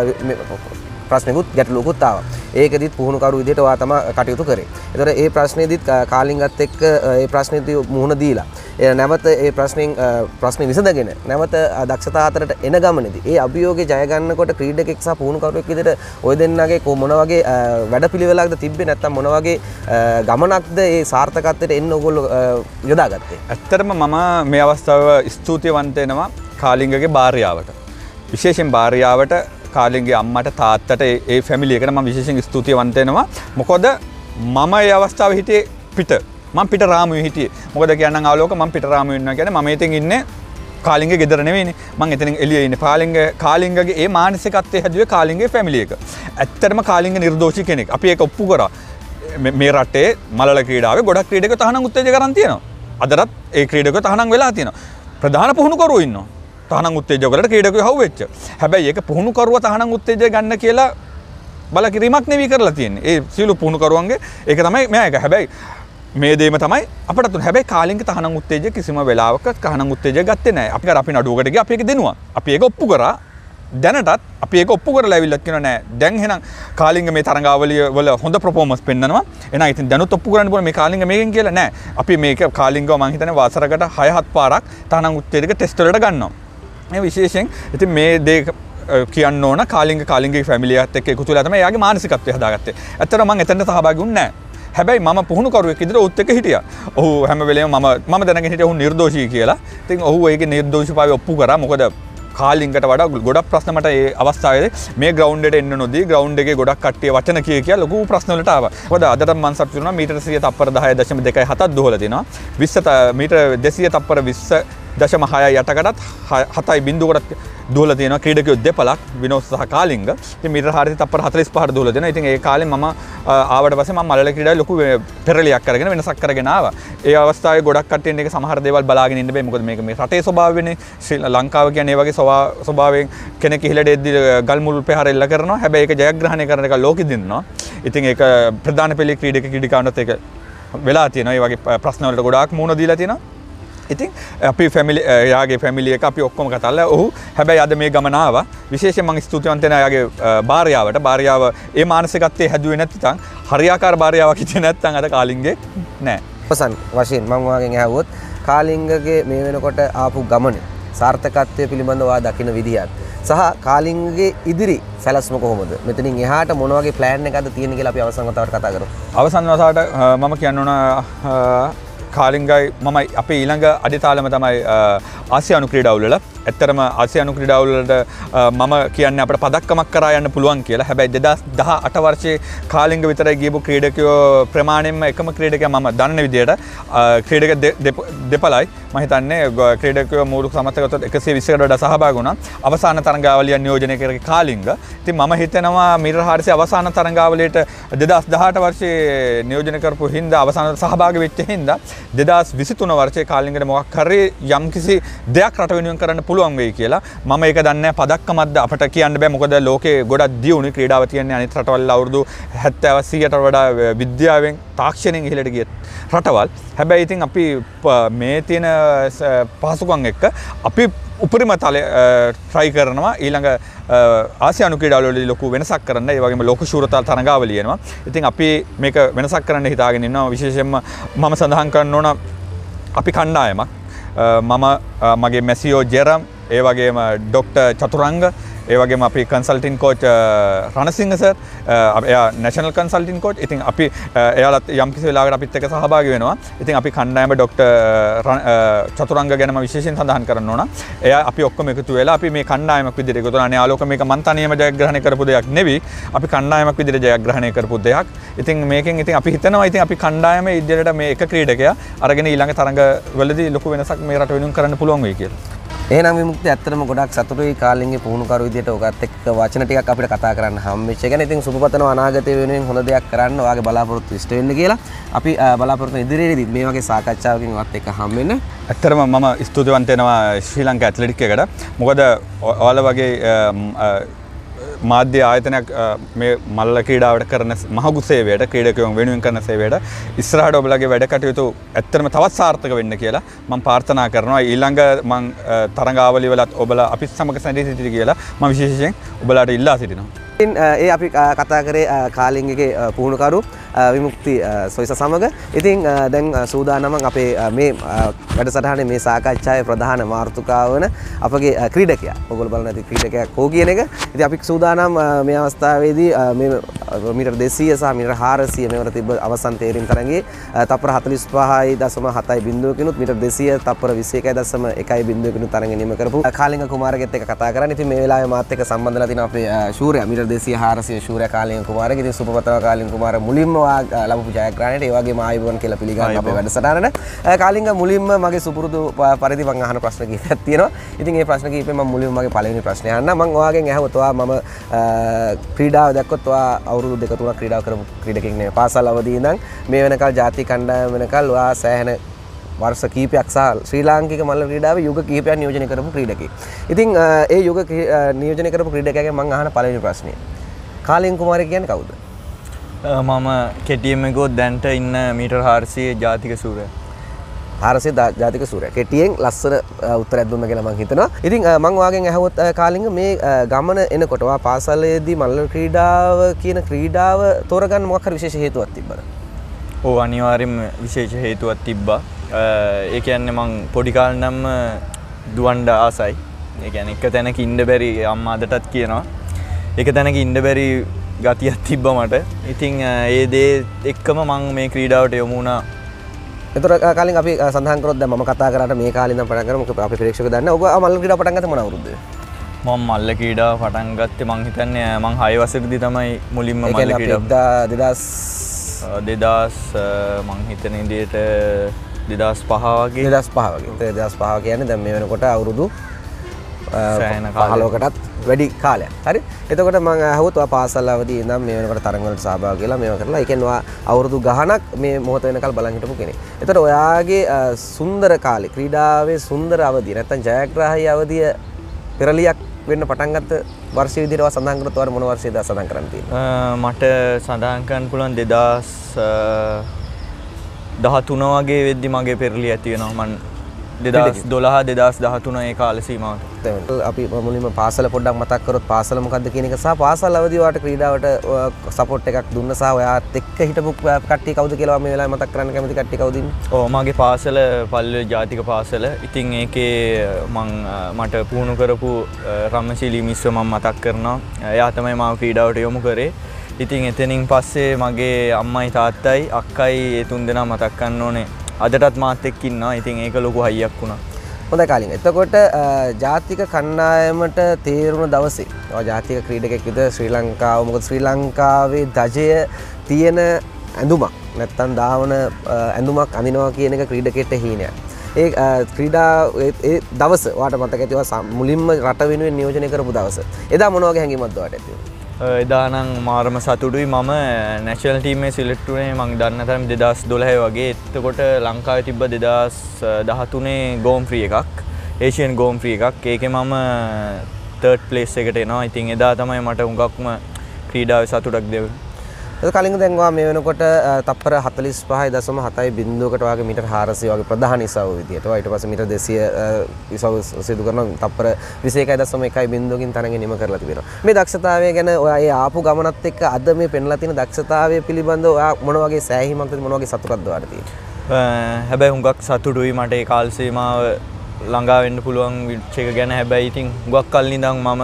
ප්‍රශ්නකුත් ගැටලුවකුත් ආවා. ඒකෙදිත් පුහුණුකරු විදිහට ඔයා තමයි කටයුතු කරේ. ඒතර ඒ ප්‍රශ්නේදිත් කාලින්ගත් එක්ක ඒ ප්‍රශ්නේදී මුහුණ දීලා ඒ නැවත ඒ ප්‍රශ්نين ප්‍රශ්නේ විසඳගෙන නැවත දක්ෂතා අතරට එන ගමනේදී ඒ අභියෝගේ ජය ගන්නකොට ක්‍රීඩකෙක් සහ පුහුණුකරුවෙක් විදිහට ওই දෙන්නගේ මොන වගේ වැඩපිළිවෙලක්ද තිබ්බේ නැත්නම් මොන වගේ ගමනක්ද ඒ සාර්ථකත්වයට එන්න ඕගොල්ලෝ යොදාගත්තේ? ඇත්තටම මම මේ අවස්ථාව ස්තුතිවන්ත වෙනවා කාලින්ගගේ භාර්යාවට. විශේෂයෙන් භාර්යාවට කාලින්ගේ අම්මට තාත්තට ඒ ෆැමිලි එකට මම විශේෂයෙන් ස්තුතිවන්ත වෙනවා. මොකද මම ඒ අවස්ථාවේ හිටියේ පිට. මම පිට රාමුවේ හිටියේ. මොකද කියන්නම් ආලෝක මම පිට රාමුවේ ඉන්නවා කියන්නේ මම එතෙන් ඉන්නේ කාලිංගේ ගෙදර නෙවෙයිනේ. මම එතනින් එළියේ ඉන්නේ. කාලිංග කාලිංගගේ ඒ මානසිකත්වයේ හැදුවේ කාලිංගේ ෆැමිලි එක. ඇත්තටම කාලිංග නිර්දෝෂී කෙනෙක්. අපි ඒක ඔප්පු කරා. මේ රටේ මලල ක්‍රීඩාවේ ගොඩක් ක්‍රීඩකයෝ තහනම් උත්තේජක කරන් තියෙනවා. අදටත් ඒ ක්‍රීඩකයෝ තහනම් වෙලා තියෙනවා. ප්‍රධාන පුහුණුකරුවෝ ඉන්නවා. තහනම් උත්තේජක වලට ක්‍රීඩකයෝ හවුවෙච්ච. හැබැයි ඒක පුහුණුකරුවා තහනම් උත්තේජක ගන්න කියලා බලකිරීමක් නෙවී කරලා තියෙන්නේ. ඒ සියලු පුහුණුකරුවන්ගේ ඒක තමයි මෙයා එක. හැබැයි මේ දේම තමයි අපට තුන. හැබැයි කාලිංග තහනම් උත්තේජක කිසිම වෙලාවක තහනම් උත්තේජක ගත්තේ නැහැ. අපි කර අපි නඩුවකට ගියා අපි ඒක දෙනවා. අපි ඒක ඔප්පු කරා. දැනටත් අපි ඒක ඔප්පු කරලා ඇවිල්ලා කියනවා නෑ. දැන් එහෙනම් කාලිංග මේ තරඟාවලිය වල හොඳ performance පෙන්නනවා. එහෙනම් ඉතින් දැනුත් ඔප්පු කරන්න පුළුවන් මේ කාලිංග මේකෙන් කියලා නෑ. අපි මේක කාලිංගව මම හිතන්නේ වසරකට හය හත් පාරක් තහනම් උත්තේජක ටෙස්ට් වලට ගන්නවා. මේ විශේෂයෙන් ඉතින් මේ දේ කියන්න ඕන කාලිංග කාලිංගගේ ෆැමිලියත් එක්ක එකතු වෙලා තමයි එයාගේ මානසිකත්වය හදාගත්තේ. ඇත්තටම මම එතනට සහභාගී වුණේ නැහැ. හැබැයි මම පුහුණුකරුවෙක් විදිහට ඔහුත් එක්ක හිටියා. ඔහු හැම වෙලේම මම මම දැනගෙන හිටියේ ඔහු නිර්දෝෂී කියලා. ඉතින් ඔහු ඒකේ නිර්දෝෂීභාවය ඔප්පු කරා. මොකද කාලිංගට වඩා ගොඩක් ප්‍රශ්න මට ඒ අවස්ථාවේදී මේ ග්‍රවුන්ඩ් එකට එන්න නොදී ග්‍රවුන්ඩ් එකේ ගොඩක් කට්ටිය වචන කිය කියා ලොකු ප්‍රශ්න වලට ආවා. මොකද අදට මම සතුටු වෙනවා මීටර සියය තප්පර දහය දශම දෙකයි හතක් දුවලා තිනවා. විස්ස මීටර දෙසිය තප්පර විස්ස දශම හයයි යටකටත් හතයි බිංදුවකට දුවලා තියෙනවා ක්‍රීඩකයෝ දෙපළක් විනෝද සහ කාලිංග. ඉතින් මීටර හරිය තප්පර හතළිස් පහකට දුවලා දෙනවා. ඉතින් ඒ කාලේ මම ආවට පස්සේ මම මලල ක්‍රීඩාවේ ලොකු පෙරලියක් කරගෙන වෙනසක් කරගෙන ආවා. ඒ අවස්ථාවේ ගොඩක් කට්ටියන් එක සමහර දේවල් බලාගෙන ඉන්න බෑ. මොකද මේක මේ රටේ ස්වභාවයනේ. ශ්‍රී ලංකාව කියන්නේ ඒ වගේ ස්වභාවයෙන් කෙනෙක් ඉහළට එද්දි ගල් මුල් පෙහර එල්ල කරනවා. හැබැයි ඒක ජයග්‍රහණය කරන එක ලෝකෙ දිනනවා. ඉතින් ඒක ප්‍රධාන පෙළේ ක්‍රීඩක ක්‍රීඩිකාවන්ට ඒක වෙලා තියෙනවා. ඒ වගේ ප්‍රශ්න වලට ගොඩාක් මුහුණ දීලා තියෙනවා. ඉතින් අපි ෆැමිලි යාගේ ෆැමිලි එක අපි ඔක්කොම කතා කරලා ඔහු හැබැයි අද මේ ගමන ආවා. විශේෂයෙන් මම ස්තුතිවන්ත වෙනවා යාගේ භාර්යාවට. භාර්යාව ඒ මානසිකත්වයේ හැදුවේ නැත්නම් හරියාකාර භාර්යාවක් හිටියේ නැත්නම් අද කාලිංගේ නෑ. පසන් වශයෙන් මම ඔයාගෙන් අහුවොත් කාලිංගගේ මේ වෙනකොට ආපු ගමනේ සාර්ථකත්වය පිළිබඳව ඔයා දකින විදිහත් සහ කාලිංගගේ ඉදිරි සැලැස්ම කොහොමද? මෙතනින් එහාට මොන වගේ ප්ලෑන් එකක්ද තියෙන කියලා අපි අවසන් වතාවට කතා කරමු. අවසන් වතාවට මම කියන්න ඕන කාලිංගයි මම අපේ ඊළඟ අඩිතාලම තමයි ආසියානු ක්‍රීඩාවල. ඇත්තටම ආසියානු ක්‍රීඩාවලට මම කියන්නේ අපිට පදක්කමක් කරා යන්න පුළුවන් කියලා. හැබැයි දෙදාස් දහ අට වර්ෂයේ කාලිංග විතරයි ගියපු ක්‍රීඩකයෝ ප්‍රමාණයෙන්ම එකම ක්‍රීඩකයා මම දන්න විදිහට ක්‍රීඩක දෙපළයි මම හිතන්නේ ක්‍රීඩකයෝ මූලික සමස්තගතොත් එකසිය විස්සකට වඩා සහභාගී වුණා. අවසාන තරඟාවලිය නියෝජනය කරේ කාලිංග. ඉතින් මම හිතනවා මීටර හාරසිය අවසාන තරඟාවලියට දෙදාස් දහඅට වර්ෂයේ නියෝජනය කරපු හින්දා අවසාන සහභාගී වෙච්ච හින්දා දෙදාස් විසිතුන වර්ෂයේ කාලිංගට මොකක් හරි යම්කිසි දෙයක් රට වෙනුවෙන් කරන්න පුළුවන් වෙයි කියලා. මම ඒක දන්නේ නැහැ පදක්කමක්ද අපට කියන්න බෑ. මොකද ලෝකේ ගොඩක් දියුණු ක්‍රීඩාව තියෙන්නේ අනිත් රටවල් අවුරුදු හැත්තෑව සියයට වඩා විද්‍යාවෙන් තාක්ෂණයෙන් ඉහළට ගිය රටවල්. හැබැයි ඉතින් අපි මේ තියෙන පහසුකම් එක්ක අපි උපරිම තලය try කරනවා ඊළඟ ආසියානු ක්‍රීඩාවලදී ලොකු වෙනසක් කරන්න. ඒ වගේම ලෝක ශූරතා තරඟාවලිය එනවා. ඉතින් අපි මේක වෙනසක් කරන්න හිතාගෙන ඉන්නවා. විශේෂයෙන්ම මම සඳහන් කරන්න ඕන අපි කණ්ඩායමක් මම මගේ මැසියෝ ජෙරම් ඒ වගේම ඩොක්ටර් චතුරංග ඒ වගේම අපි කන්සල්ටින් කෝච් රණසිංහ සර් එයා නැෂනල් කන්සල්ටින් කෝච්. ඉතින් අපි එයාලත් යම් කිසි වෙලාවකට අපිත් එක්ක සහභාගී වෙනවා. ඉතින් අපි කණ්ඩායම ඩොක්ටර් චතුරංග ගැන මම විශේෂයෙන් සඳහන් කරන්න ඕන. එයා අපි ඔක්කොම එකතු වෙලා අපි මේ කණ්ඩායමක් විදිහට එකතු වෙනා. ආලෝක මේක මන් තනියම ජයග්‍රහණය කරපු දෙයක් නෙවෙයි. අපි කණ්ඩායමක් විදිහට ජයග්‍රහණය කරපු දෙයක්. ඉතින් මේකෙන් ඉතින් අපි හිතනවා ඉතින් අපි කණ්ඩායමේ ඉදිරියට මේ එක ක්‍රීඩකයා අරගෙන ඊළඟ තරඟ වලදී ලොකු වෙනසක් මේ රට වෙනුවෙන් කරන්න පුළුවන් වෙයි කියලා. එහෙනම් විමුක්තිය ඇත්තටම ගොඩක් සතුටුයි කාලිංගේ පුහුණුකරු විදියට ඔකත් එක්ක වචන ටිකක් අපිට කතා කරන්න හම්බෙච්ච එක. ඉතින් සුබපතනවා අනාගතය වෙනුවෙන් හොඳ දෙයක් කරන්න ඔයාගේ බලාපොරොත්තු ඉෂ්ට වෙන්න කියලා. අපි බලාපොරොත්තු ඉදිරියේදී මේ වගේ සාකච්ඡාවකින් ඔයත් එක්ක හම් වෙන්න. ඇත්තටම මම ස්තුතිවන්ත වෙනවා ශ්‍රී ලංකා ඇත්ලටික් එකට. මොකද ඔයාලා වගේ මාධ්‍ය ආයතනයක් මේ මල්ල ක්‍රීඩාවට කරන මහඟු සේවයට ක්‍රීඩකයන් වෙනුවෙන් කරන සේවයට ඉස්සරහට ඔබලගේ වැඩ කටයුතු ඇත්තටම තවත් සාර්ථක වෙන්න කියලා මම ප්‍රාර්ථනා කරනවා. ඊළඟ මම තරඟාවලිය වලත් ඔබලා අපිත් සමග සැදී සිටින්න කියලා මම විශේෂයෙන් ඔබලාට ඉල්ලා සිටිනවා. ඒ අපි කතා කරේ කාලිංගගේ පුහුණුකරු විමුක්ති සොයිස සමග. ඉතින් දැන් සූදානම අපේ මේ වැඩසටහනේ මේ සාකච්ඡාවේ ප්‍රධාන මාතෘකාව වන අපගේ ක්‍රීඩකයා. ඔයගොල්ලෝ බලන ඇති ක්‍රීඩකයා කෝ කියන එක. ඉතින් අපි සූදානම් මේ අවස්ථාවේදී මේ මීටර දෙසීය සහ මීටර හාරසිය මේවර තිබ්බ අවසන් තේරීම් තරඟයේ තප්පර හතළිස් පහයි දශම හතයි බිංදුවකිනුත් මීටර දෙසීය තප්පර විසි එකයි දශම එකයි බිංදුවකිනුත් තරඟ නිම කරපු කාලිංග කුමාරගෙත් එක්ක කතා කරන්නේ. ඉතින් මේ වෙලාවේ මාත් එක්ක සම්බන්ධලා තියෙන අපේ ශූරයා මීටර දෙසීය හාරසිය ශූරයා කාලිංග කුමාරගේ. ඉතින් සුබපතනවා කාලිංග කුමාර මුලින්ම ඔයා ලැබපු ජයග්‍රහණයට ඒ වගේම ආයුබෝවන් කියලා පිළිගන්න අපේ වැඩසටහනට. කාලිංග මුලින්ම මගේ සුපුරුදු පරිදි මම අහන ප්‍රශ්න කිහිපයක් තියෙනවා. ඉතින් මේ ප්‍රශ්න කිහිපේ මම මුලින්ම මගේ පළවෙනි ප්‍රශ්නේ අහන්න. මම ඔයාගෙන් ඇහුවොත් ඔයා මම ක්‍රීඩාව දැක්කොත් ඔයා අවුරුදු දෙක තුනක් ක්‍රීඩාව කරපු ක්‍රීඩකෙක් නෙවෙයි. පාසල් අවදියේ ඉඳන් මේ වෙනකල් ජාතික කණ්ඩායම වෙනකල් ඔයා සෑහෙන වර්ෂ කීපයක් සහ ශ්‍රී ලාංකික මල්ල ක්‍රීඩාවේ යුග කීපයක් නියෝජනය කරපු ක්‍රීඩකෙක්. ඉතින් ඒ යුග නියෝජනය කරපු ක්‍රීඩකයාගෙන් මම අහන පළවෙනි ප්‍රශ්නේ. කාලිංග කුමාරයා කියන්නේ කවුද? මම කෙටියෙන්ම ගියොත් දැන්ට ඉන්න මීටර් හාරසිය ජාතික සූරයා. හාරසිය ජාතික සූරයා. කෙටියෙන් ලස්සන උත්තරයක් දුන්නා කියලා මම හිතනවා. ඉතින් මම ඔයාගෙන් ඇහුවොත් කාලිංග මේ ගමන එනකොට ඔයා පාසලේදී මල්ල ක්‍රීඩාව කියන ක්‍රීඩාව තෝරගන්න මොකක් හරි විශේෂ හේතුවක් තිබ්බද? ඔව් අනිවාර්යයෙන්ම විශේෂ හේතුවක් තිබ්බා. ඒ කියන්නේ මං පොඩි කාලේ නම් දුවන්න ආසයි. ඒ කියන්නේ එක තැනක ඉන්න බැරි අම්මා අදටත් කියනවා. එක තැනක ඉන්න බැරි ගතියක් තිබ්බා මට. ඉතින් ඒ දේ එක්කම මං මේ ක්‍රීඩාවට යොමු වුණා. ඒතර කාලින් අපි සඳහන් කරොත් දැන් මම කතා කරාට මේ කාලේ ඉඳන් පටන් ගන්න මොකද අපේ ප්‍රේක්ෂකයෝ දන්නේ. ඔබ මල්ල ක්‍රීඩාව පටන් ගත්තේ මොන අවුරුද්දේ? මම මල්ල ක්‍රීඩාව පටන් ගත්තේ මං හිතන්නේ මං හය වසරේදී තමයි මුලින්ම මල්ල ක්‍රීඩාව දෙදාස් මං හිතන ඉදියට දෙදස් පහ වගේ දෙදස් පහ වගේ දෙදස් පහ කියන්නේ දැන් මේ වෙනකොට අවුරුදු පහළොවකටත් වැඩි කාලයක්. හරි. එතකොට මම අහුවොත් ඔයා පාසල් අවදී ඉඳන් මේ වෙනකොට තරඟ වලට සහභාගී වෙලා මේවා කරලා ඒ කියන්නේ ඔයා අවුරුදු ගාණක් මේ මොහොත වෙනකල් බලන් හිටපු කෙනෙක්. එතකොට ඔයාගේ සුන්දර කාලේ ක්‍රීඩාවේ සුන්දර අවධිය නැත්තම් ජයග්‍රාහී අවධිය පෙරලියක් වෙන්න පටන් ගත්ත වර්ෂය විදිහට ඔයා සඳහන් කරොත් ඔයාලා මොන වර්ෂයේද සඳහන් කරන්න තියෙන්නේ? මට සඳහන් කරන්න පුළුවන් දෙදස් දහතුන වගේ වෙද්දි මගේ පෙරලිය ඇති වෙනවා. මම දෙදස් දොළහ දෙදස් දහතුන ඒ කාල සීමාවට. අපි මුලින්ම පාසල පොඩ්ඩක් මතක් කරොත් පාසල මොකද්ද කියන එක සහ පාසල් අවදී ඔයාලට ක්‍රීඩාවට සපෝට් එකක් දුන්න සහ ඔයාත් එක්ක හිටපු කට්ටිය කවුද කියලා මේ වෙලාවේ මතක් කරන්න කැමති කට්ටිය කවුද ඉන්නේ? ඔව් මගේ පාසල පල්ලේ ජාතික පාසල. ඉතින් ඒකේ මං මට පුහුණු කරපු රම්මශීලී මිස්ව මම මතක් කරනවා. එයා තමයි මාව ක්‍රීඩාවට යොමු කරේ. ඉතින් එතනින් පස්සේ මගේ අම්මයි තාත්තයි අක්කයි ඒ තුන් දෙනා මතක් කරන්න ඕනේ. අදටත් මාත් එක්ක ඉන්නවා. ඉතින් ඒක ලොකු හයියක් වුණා. හොඳයි කාලින්. එතකොට ජාතික කණ්ඩායමට තේරුණ දවසේ ඔයා ජාතික ක්‍රීඩකෙක් විදිහට ශ්‍රී ලංකාව මොකද ශ්‍රී ලංකාවේ ධජය තියෙන ඇඳුමක් නැත්තම් දාවන ඇඳුමක් අඳිනවා කියන එක ක්‍රීඩකෙට හීනයක්. ඒ ක්‍රීඩා ඒ දවස ඔයාට මතක ඇති ඔයා මුලින්ම රට වෙනුවෙන් නියෝජනය කරපු දවස. එදා මොන වගේ හැඟීමක්ද ඔයාට ඇති වුණේ? එදානම් මාරම සතුටුයි. මම නැෂනල් ටීමේ සිලෙක්ට් වුණේ මං දන්න තරම් දෙදස් දොළහ වගේ. එතකොට ලංකාවේ තිබ්බ දෙදස් දහතුනේ ගෝම් ෆ්‍රී එකක්, ඒෂියන් ගෝම් ෆ්‍රී එකක්. ඒකේ මම තර්ඩ් ප්ලේස් එකට එනවා. ඉතින් එදා තමයි මට හුඟක්ම ක්‍රීඩාවේ සතුටක් දෙන්නේ. ඒක කලින් දැන් ඔයා මේ වෙනකොට තප්පර හතළිස් පහයි දශම හතයි බිංදුවකට වගේ මීටර් හාරසිය වගේ ප්‍රධාන ඉසව් විදියට. ඔයා ඊට පස්සේ මීටර් දෙසිය ඉසව් සිදු කරන තප්පර විසි එකයි දශම එකයි බිංදුවකින් තරඟ නිම කරලා තිබෙනවා. මේ දක්ෂතාවය ගැන ඔයා ඒ ආපු ගමනත් එක්ක අද මේ පෙන්ලා තියෙන දක්ෂතාවය පිළිබඳව ඔයා මොන වගේ සෑහීමක්ද මොන වගේ සතුටක්ද ඔයාට තියෙන්නේ? හැබැයි හුඟක් සතුටුයි මට ඒ කාල සීමාව ළඟා වෙන්න පුළුවන් විච් එක ගැන. හැබැයි ඉතින් හුඟක් කල් ඉඳන් මම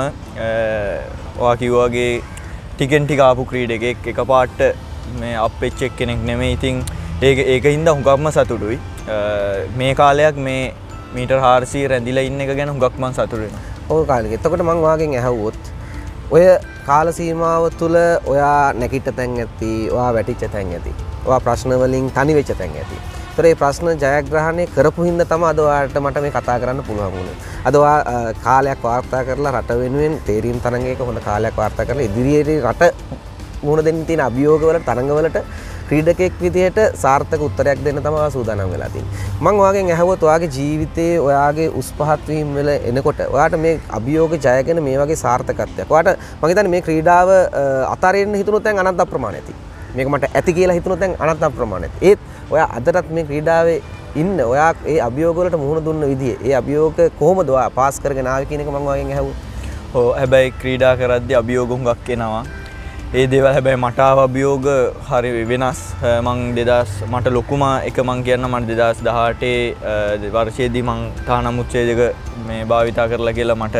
ඔයා කිව්වා වගේ ටිකෙන් ටික ආපු ක්‍රීඩකෙක් එකපාරට මේ අප්පෙච් කෙනෙක් නෙමෙයි. ඉතින් ඒක ඒක හින්දා හුඟක්ම සතුටුයි. මේ කාලයක් මේ මීටර් හාරසිය රැඳිලා ඉන්න එක ගැන හුඟක් මම සතුටු වෙනවා. ඔව් කාලෙක. එතකොට මම ඔයාගෙන් ඇහුවොත් ඔය කාල සීමාව තුළ ඔයා නැගිට තැන් ඇති, ඔයා වැටිච්ච තැන් ඇති, ඔයා ප්‍රශ්න වලින් තනි වෙච්ච තැන් ඇති. ඒතර මේ ප්‍රශ්න ජයග්‍රහණය කරපු හින්දා තමයි අද ඔයාලට මට මේ කතා කරන්න පුළුවන් වුණේ. අද ඔයා කාලයක් වාර්තා කරලා රට වෙනුවෙන් තේරීම් තරඟයක හොඳ කාලයක් වාර්තා කරලා ඉදිරියේ රට මුහුණ දෙන්න තියෙන අභියෝගවලට තරඟවලට ක්‍රීඩකෙක් විදිහට සාර්ථක උත්තරයක් දෙන්න තමයි ඔයා සූදානම් වෙලා තියෙන්නේ. මම ඔයාගෙන් ඇහුවොත් ඔයාගේ ජීවිතයේ ඔයාගේ උස් පහත් වීම වල එනකොට ඔයාට මේ අභියෝග ජයගෙන මේ වගේ සාර්ථකත්වයක්. ඔයාට මම හිතන්නේ මේ ක්‍රීඩාව අතාරින්න හිතුනොත් දැන් අනන්ත ප්‍රමාණය ඇති. මේක මට ඇති කියලා හිතුනොත් දැන් අනන්ත ප්‍රමාණය ඇති. ඒත් ඔයා අදටත් මේ ක්‍රීඩාවේ ඉන්න ඔයා ඒ අභියෝග වලට මුහුණ දුන්න විදිය ඒ අභියෝග කොහොමද ඔයා පාස් කරගෙන ආවේ කියන එක මම ඔයාගෙන් ඇහුවා. ඔව් හැබැයි ක්‍රීඩා කරද්දී අභියෝග හුඟක් එනවා. ඒ දේවල් හැබැයි මට ආව අභියෝග හරි වෙනස්. මං දෙදස් මට ලොකුම එක මං කියන්න මට දෙදස් දහඅටේ වර්ෂයේදී මං තානම් උච්ඡේදක මේ භාවිතා කරලා කියලා මට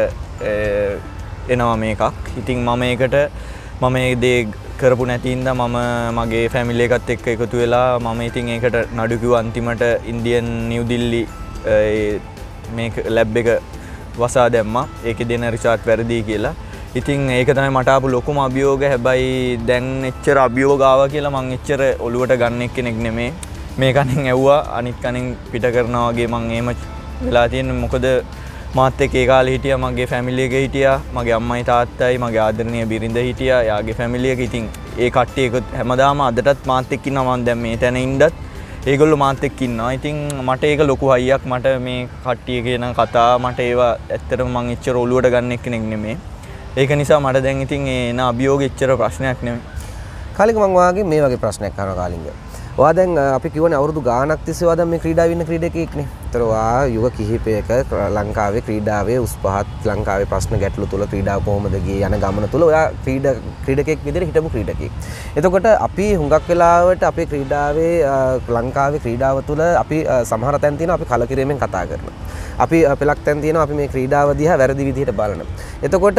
එනවා මේකක්. ඉතින් මම ඒකට මම ඒ දේ කරපු නැති හින්දා මම මගේ ෆැමිලි එකත් එක්ක එකතු වෙලා මම ඉතින් ඒකට නඩු කිව්වා. අන්තිමට ඉන්දියන් නිව් දිල්ලි මේ ලැබ් එක වසා දැම්මා. ඒකේ දෙන රිසර්ච් වැරදි කියලා. ඉතින් ඒක තමයි මට ආපු ලොකුම අභියෝගය. හැබැයි දැන් එච්චර අභියෝග ආවා කියලා මං එච්චර ඔලුවට ගන්න කෙනෙක් නෙමෙයි. මේ කණෙන් ඇව්වා අනිත් කණෙන් පිට කරනවා වගේ මං එහෙම වෙලා තියෙන්නේ. මොකද මාත් එක්ක ඒ කාලේ හිටියා මගේ ෆැමිලි එකේ හිටියා. මගේ අම්මයි තාත්තයි මගේ ආදරණීය බිරිඳ හිටියා. යාගේ ෆැමිලි එක. ඉතින් ඒ කට්ටිය එක හැමදාම අදටත් මාත් එක්ක ඉන්නවා. මං දැන් මේ තැන ඉඳත් ඒගොල්ලෝ මාත් එක්ක ඉන්නවා. ඉතින් මට ඒක ලොකු හයියක්. මට මේ කට්ටිය කියන කතා මට ඒවා ඇත්තටම මං එච්චර ඔලුවට ගන්න කෙනෙක් නෙමෙයි. ඒක නිසා මට දැන් ඉතින් එන අභියෝග එච්චර ප්‍රශ්නයක් නෙමෙයි. කාලිංග මං වාගේ මේ වගේ ප්‍රශ්නයක් අහනවා කාලිංග. ඔයා දැන් අපි කියවනේ අවුරුදු ගාණක් තිස්සේ ඔයා දැන් මේ ක්‍රීඩාවේ ඉන්න ක්‍රීඩකයෙක්නේ. ඒතර ඔයා යුග කිහිපයක ලංකාවේ ක්‍රීඩාවේ උස් පහත් ලංකාවේ ප්‍රශ්න ගැටලු තුල ක්‍රීඩාව කොහොමද ගියේ යන ගමන තුල ඔයා ක්‍රීඩා ක්‍රීඩකයෙක් විදිහට හිටපු ක්‍රීඩකයෙක්. එතකොට අපි හුඟක් වෙලාවට අපේ ක්‍රීඩාවේ ලංකාවේ ක්‍රීඩාව තුල අපි සමහර තැන් තියෙනවා අපි කලකිරීමෙන් කතා කරනවා. අපි පෙලක් තැන් තියෙනවා අපි මේ ක්‍රීඩාව දිහා වැරදි විදිහට බලනවා. එතකොට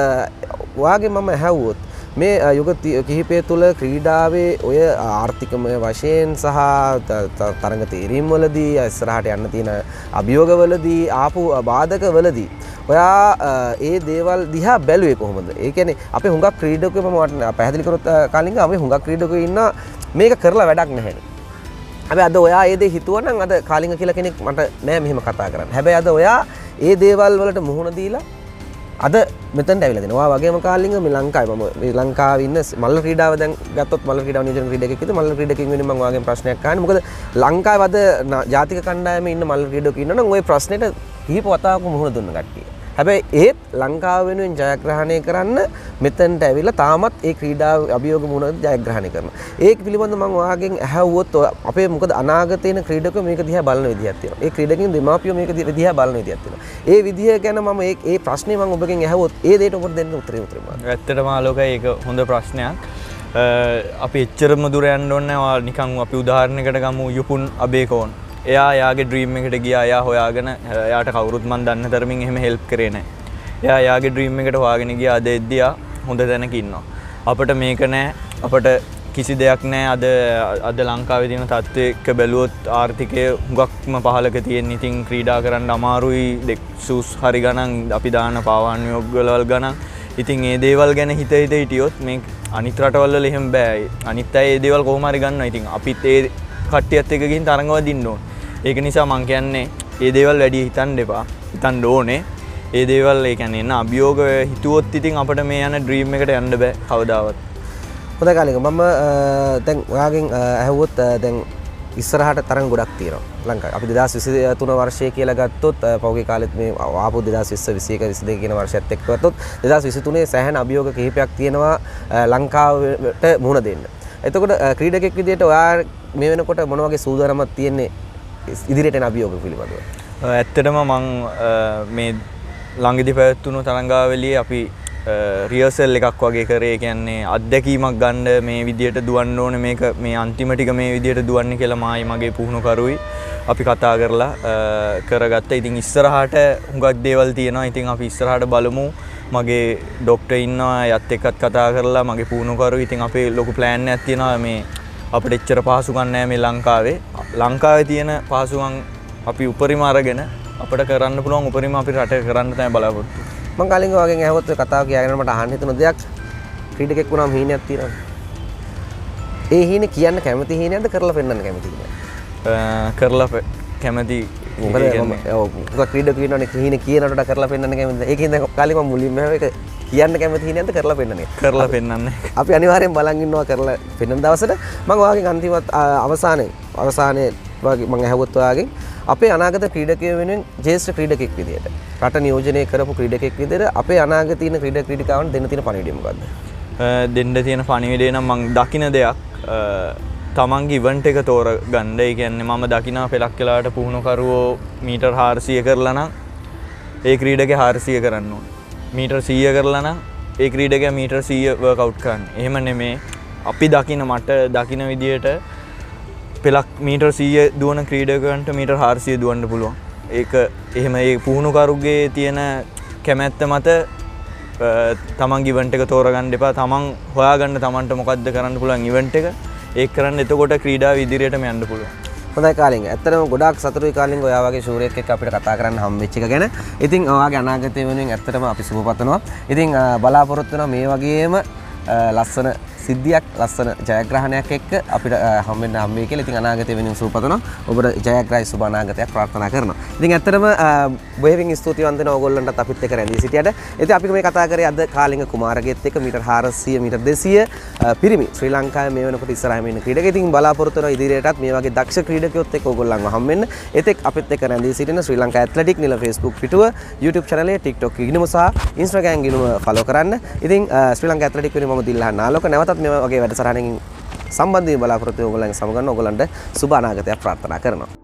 ඔයාගේ මම ඇහුවොත් මේ යුග කිහිපය තුළ ක්‍රීඩාවේ ඔය ආර්ථිකමය වශයෙන් සහ තරඟ තීරීම් වලදී ඉස්සරහට යන්න තියෙන අභියෝගවලදී ආපු බාධකවලදී ඔයා ඒ දේවල් දිහා බැලුවේ කොහොමද? ඒ කියන්නේ අපේ හුඟක් ක්‍රීඩකයෝ මම පැහැදිලි කරොත් කාලින්ග අපි හුඟක් ක්‍රීඩකයෝ ඉන්න මේක කරලා වැඩක් නැහැ. හැබැයි අද ඔයා ඒ දේ හිතුවනම් අද කාලින්ග කියලා කෙනෙක් මට නෑ මෙහෙම කතා කරන්න. හැබැයි අද ඔයා ඒ දේවල් වලට මුහුණ දීලා අද මෙතනට ඇවිල්ලා දෙනවා. ඔයා වගේම කාලින්ග මේ ලංකාවේ මම මේ ලංකාවේ ඉන්න මල්ල ක්‍රීඩාව දැන් ගත්තොත් මල්ල ක්‍රීඩාව නියෝජන ක්‍රීඩකයෙක් විදිහට මල්ල ක්‍රීඩකයෙක් වෙනුවෙන් මම ඔයාගෙන් ප්‍රශ්නයක් අහන්නේ. මොකද ලංකාවේ අද ජාතික කණ්ඩායමේ ඉන්න මල්ල ක්‍රීඩකයෙක් ඉන්නනම් ওই ප්‍රශ්නෙට කිහිප වතාවක මුහුණ දුන්න කට්ටිය. හැබැයි ඒත් ලංකාව වෙනුවෙන් ජයග්‍රහණය කරන්න මෙතනට ඇවිල්ලා තාමත් ඒ ක්‍රීඩා අභියෝග මුහුණ ජයග්‍රහණය කරනවා. ඒක පිළිබඳව මම ඔයාගෙන් ඇහුවොත් අපේ මොකද අනාගතේ ඉන ක්‍රීඩකයෝ මේක දිහා බලන විදිහක් තියෙනවා. ඒ ක්‍රීඩකින් දෙමාපියෝ මේක දිහා බලන විදිහක් තියෙනවා. ඒ විදිහ ගැන මම ඒ ඒ ප්‍රශ්නේ මම ඔබගෙන් ඇහුවොත් ඒ දෙයට ඔබට දෙන්න උත්තරේ උත්තරේ මොකක්ද? ඇත්තටම ආලෝකයි ඒක හොඳ ප්‍රශ්නයක්. අපි එච්චරම දුර යන්න ඕනේ නැහැ. නිකන් අපි උදාහරණයකට ගමු යුපුන් අබේකෝන්. එයා යාගේ ඩ්‍රීම් එකට ගියා. එයා හොයාගෙන එයාට කවුරුත් මන් දන්න තරමින් එහෙම හෙල්ප් කරේ නැහැ. එයා යාගේ ඩ්‍රීම් එකට හොයාගෙන ගියා. අද එද්දී ආ හොඳ තැනක ඉන්නවා. අපිට මේක නැහැ. අපිට කිසි දෙයක් නැහැ. අද අද ලංකාවේ තියෙන තත්ත්වය එක්ක බැලුවොත් ආර්ථිකය හුඟක්ම පහළක තියෙන. ඉතින් ක්‍රීඩා කරන්න අමාරුයි. දෙක්සුස් හරි ගණන් අපි දාන පාවාන් යෝගවල ගණන්. ඉතින් ඒ දේවල් ගැන හිත හිත හිටියොත් මේ අනිත් රටවල් වල එහෙම බෑ. අනිත් අය ඒ දේවල් කොහොම හරි ගන්නවා. ඉතින් අපිත් ඒ කට්ටියත් එක්ක ගිහින් තරඟවදින්න ඕන. ඒක නිසා මං කියන්නේ ඒ දේවල් වැඩි හිතන්න එපා. හිතන්න ඕනේ. ඒ දේවල් ඒ කියන්නේ එන අභියෝග හිතුවොත් ඉතින් අපිට මේ යන ඩ්‍රීම් එකට යන්න බෑ කවදාවත්. හොඳයි කාලින්ග මම දැන් ඔයාගෙන් ඇහුවොත් දැන් ඉස්සරහට තරඟ ගොඩක් තියෙනවා ලංකාවේ. අපි දෙදාස් විසි තුන වර්ෂය කියලා ගත්තොත් පෞගේ කාලෙත් මේ ආපු දෙදාස් විස්ස විසි එක විසි දෙක කියන වර්ෂයත් එක්ක ගත්තොත් දෙදාස් විසි තුනේ සෑහෙන අභියෝග කිහිපයක් තියෙනවා ලංකාවට මුහුණ දෙන්න. එතකොට ක්‍රීඩකෙක් විදිහට ඔයා මේ වෙනකොට මොන වගේ සූදානමක් තියෙන්නේ ඉදිරියට එන අභියෝග පිළිබඳව? ඇත්තටම මං මේ ළඟදි පැවැත්වුණු තරඟාවලියේ අපි රියර්සල් එකක් වගේ කරේ. කියන්නේ අත්දැකීමක් ගන්න මේ විදියට දුවන්න ඕනේ. මේක මේ අන්තිම ටික මේ විදියට දුවන්නේ කියලා මායි මගේ පුහුණුකරුයි අපි කතා කරලා කරගත්තා. ඉතින් ඉස්සරහට හුඟක් දේවල් තියෙනවා. ඉතින් අපි ඉස්සරහට බලමු. මගේ ඩොක්ටර් ඉන්නවා. යත් එක්කත් කතා කරලා මගේ පුහුණුකරුයි. ඉතින් අපේ ලොකු ප්ලෑන් එකක් තියෙනවා. මේ අපිට එච්චර පහසුකම් නැහැ මේ ලංකාවේ. ලංකාවේ තියෙන පහසුකම් අපි උපරිම අරගෙන අපිට කරන්න පුළුවන් උපරිම අපි රටේ කරන්න තමයි බලාපොරොත්තු. මං කාලින්ග වගේ ඇහුවොත් ඔය කතාව කියගෙන මට අහන්න හිතුන දෙයක් ක්‍රීඩකෙක් වුණාම හීනයක් තියෙනවා. ඒ හීනේ කියන්න කැමති හීනයක්ද කරලා පෙන්නන්න කැමති හීනයක්ද? කරලා කැමති. මොකද ඔව් ක්‍රීඩකෙක් ඉන්නවනේ හීනේ කියනකොට කරලා පෙන්නන්න කැමතිද? ඒකෙන් දැන් කාලින්ග මම මුලින්ම ඒක කියන්න කැමති හීනයක්ද කරලා පෙන්නන්නේ? කරලා පෙන්නන්නේ. අපි අනිවාර්යෙන් බලන් ඉන්නවා කරලා පෙන්නන දවසට. මම ඔයාගෙන් අන්තිමත් අවසානයේ අවසානයේ වගේ මම ඇහුවොත් ඔයාගෙන් අපේ අනාගත ක්‍රීඩකයෝ වෙනුවෙන් ජ්‍යෙෂ්ඨ ක්‍රීඩකෙක් විදියට රට නියෝජනය කරපු ක්‍රීඩකෙක් විදියට අපේ අනාගතයේ ඉන්න ක්‍රීඩක ක්‍රීඩිකාවන් දෙන්න තියෙන පණිවිඩය මොකද්ද? දෙන්න තියෙන පණිවිඩය නම් මම දකින දෙයක් තමන්ගේ ඉවෙන්ට් එක තෝරගන්න. ඒ කියන්නේ මම දකිනා පෙලක් වෙලාවට පුහුණුකරුවෝ මීටර් හාරසිය කරලා නම් ඒ ක්‍රීඩකයා හාරසිය කරන්න ඕන. මීටර් සීය කරලා නම් ඒ ක්‍රීඩකයා මීටර් සීය වර්ක්අවුට් කරන්න. එහෙම නෙමේ අපි දකින මට දකින විදියට පෙලක් මීටර් සීය දුවන ක්‍රීඩකයන්ට මීටර් හාරසිය දුවන්න පුළුවන්. ඒක එහෙම ඒ පුහුණුකරුගේ තියෙන කැමැත්ත මත තමන් ඉවෙන්ට් එක තෝරගන්න එපා. තමන් හොයාගන්න තමන්ට මොකද්ද කරන්න පුළුවන් ඉවෙන්ට් එක. ඒක කරන්න එතකොට ක්‍රීඩාව ඉදිරියටම යන්න පුළුවන්. හොඳයි කාලිංග. ඇත්තටම ගොඩාක් සතුටුයි කාලිංග ඔයා වගේ ශූරයෙක් එක්ක අපිට කතා කරන්න හම්බෙච්ච එක ගැන. ඉතින් ඔයාගේ අනාගතය වෙනුවෙන් ඇත්තටම අපි සුබ පතනවා. ඉතින් බලාපොරොත්තු වෙනවා මේ වගේම ලස්සන සිද්ධියක් ලස්සන ජයග්‍රහණයක් එක්ක අපිට හම්බෙන්න හම්බෙයි කියලා. ඉතින් අනාගතය වෙනුවෙන් සුබ පතනවා. ඔබට ජයග්‍රහයි සුබ අනාගතයක් ප්‍රාර්ථනා කරනවා. ඉතින් ඇත්තටම බොහොමින් ස්තුතිවන්ත වෙනවා ඕගොල්ලන්ටත් අපිත් එක්ක රැඳී සිටියට. ඉතින් අපි මේ කතා කරේ අද කාලිංග කුමාරගෙත් එක්ක මීටර් හාරසිය මීටර් දෙසිය පිරිමි ශ්‍රී ලංකාවේ මේ වෙනකොට ඉස්සරහම ඉන්න ක්‍රීඩක. ඉතින් බලාපොරොත්තු වෙනවා ඉදිරියටත් මේ වගේ දක්ෂ ක්‍රීඩකයොත් එක්ක ඕගොල්ලන්ව හම්බෙන්න. එතෙක් අපිත් එක්ක රැඳී සිටින ශ්‍රී ලංකා ඇත්ලටික් නිල Facebook පිටුව, YouTube channel එක, TikTok ගිණුම සහ Instagram ගිණුම follow කරන්න. ඉතින් ශ්‍රී ලංකා ඇත්ලටික් වෙනුවෙන් මම දිල්හන් නාලෝක නැවතත් මේ වගේ වැඩසටහනකින් සම්බන්ධ වී බලාපොරොත්තු වෙන ඕගොල්ලන් සමගන්න ඕගොල්ලන්ට සුබ අනාගතයක් ප්‍රාර්ථනා කරනවා.